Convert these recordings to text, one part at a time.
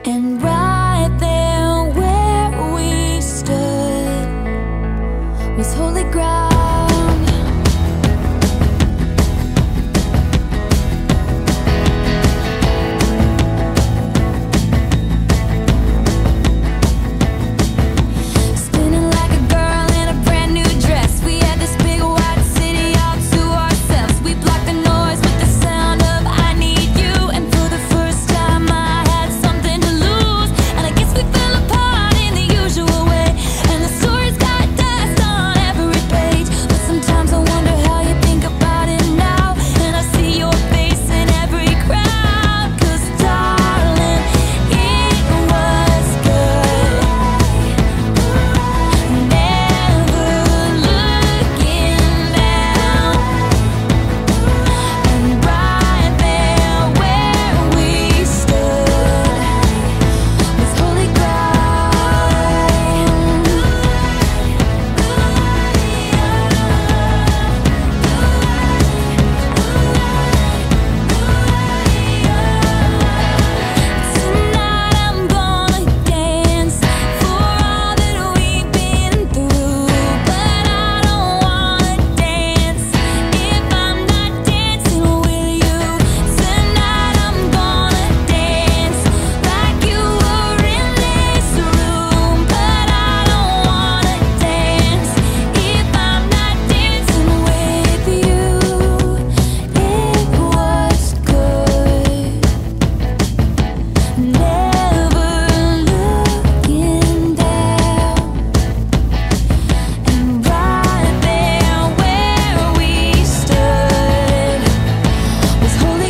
And right there where we stood was holy ground. Spinning like a girl in a brand new dress. We had this big white city all to ourselves. We blocked the noise with the sound of I need you. And for the first time I had something to lose. And I guess we fell apart in the usual way. And the stories got dust on every page. But sometimes I wonder how you think about it now. And I see your face in every crowd. 'Cause darling, it was good. Never looking down. And right there where we stood was holy Tonight I'm gonna dance for all that we've been through. But I don't wanna dance if I'm not dancing with you. Tonight I'm gonna dance like you were in this room. But I don't wanna dance if I'm not dancing with you. It was good. Never looking down. And right there where we stood was holy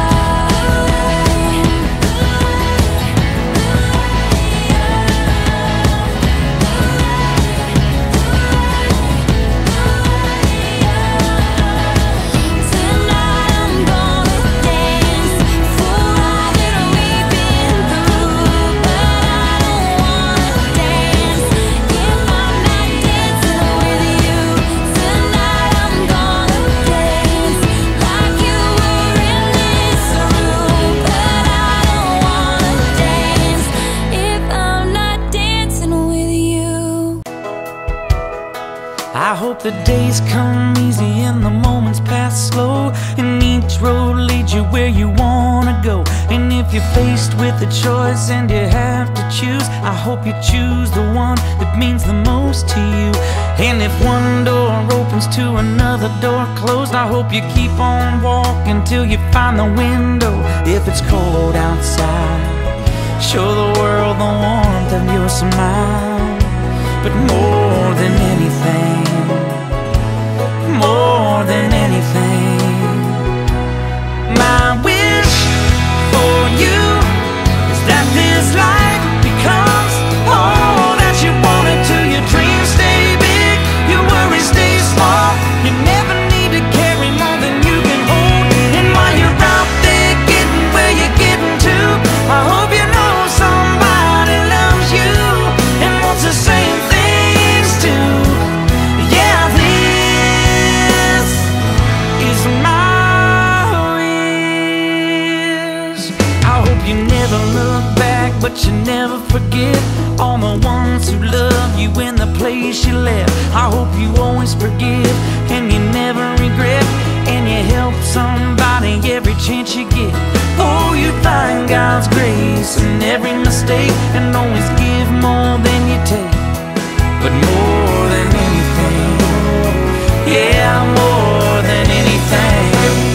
Tonight I'm gonna dance for all that we've been through. But I don't wanna dance if I'm not dancing with you. Tonight I'm gonna dance like you were in this room. But I don't wanna dance if I'm not dancing with you. I hope the days come easy and the moments pass slow, and each road leads you where you wanna go. And if you're faced with a choice and you have to choose, I hope you choose the one that means the most to you. And if one door opens to another door closed, I hope you keep on walking till you find the window. If it's cold outside, show the world the warmth of your smile. But more than anything, more than anything, my wish for you is that this life becomes all that you wanted to. Your dreams stay big, your worries stay small. You never need to carry more than you can hold. And while you're out there getting where you're getting to, I hope you know somebody loves you and wants the same things too. Yeah, this is my wish. I hope you never look back, but you never forget all the ones who love you in the place you left. I hope you always forgive and you never regret, and you help somebody every chance you get. Oh, you find God's grace in every mistake, and always give more than you take. But more than anything, yeah, more than anything,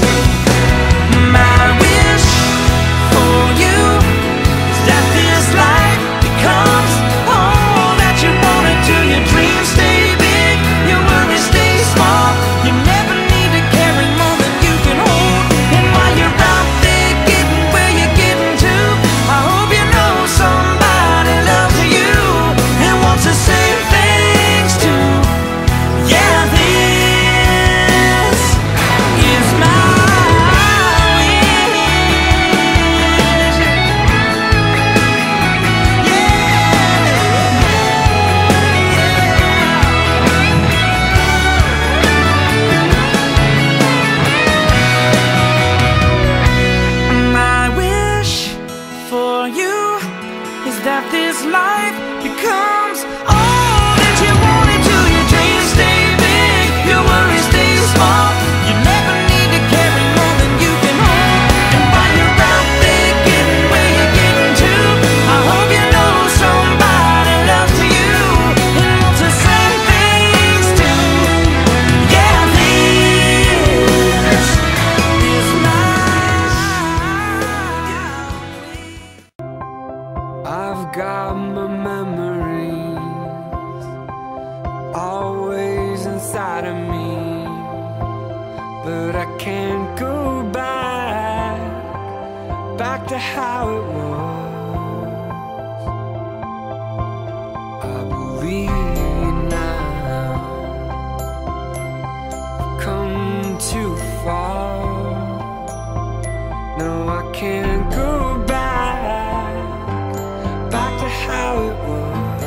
my wish for you is that this life becomes all that you wanted to. Your dreams stay big, your worries stay small. You never need to carry more than you can hold. And while you're out there getting where you're getting to, I hope you know somebody loves that this life becomes all that you wanted to. Your dreams stay big, your worries stay small. You never need to carry more than you can hold. And while you're out there getting where you're getting to, I hope you know somebody loves you and wants the same things too. Yeah, this is life. I've got my memories always inside of me, but I can't go back to how it was. I believe now I've come too far. No, I can't go back to how it was.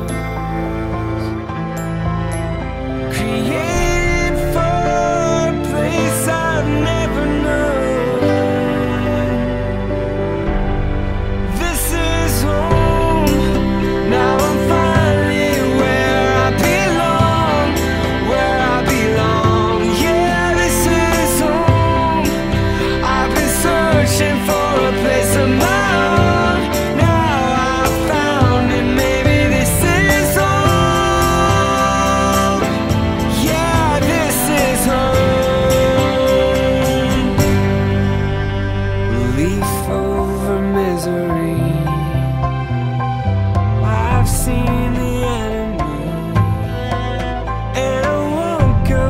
Created for a place I've never known. This is home. Now I'm finally where I belong, where I belong. Yeah, this is home. I've been searching for a place of my own. Now I found it, maybe this is home. Yeah, this is home. Relief over misery. I've seen the enemy, and I won't go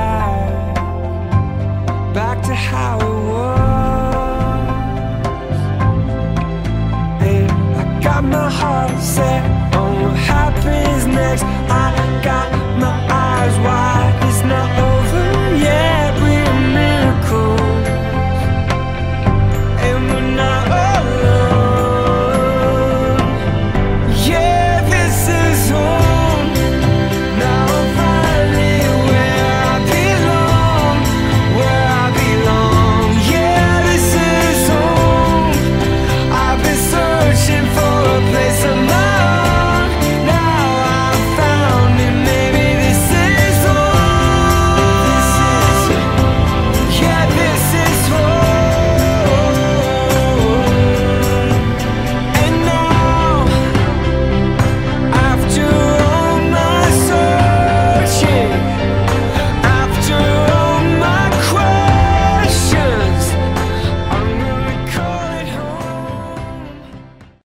back to how it was. And I got my heart set on what happens next. I got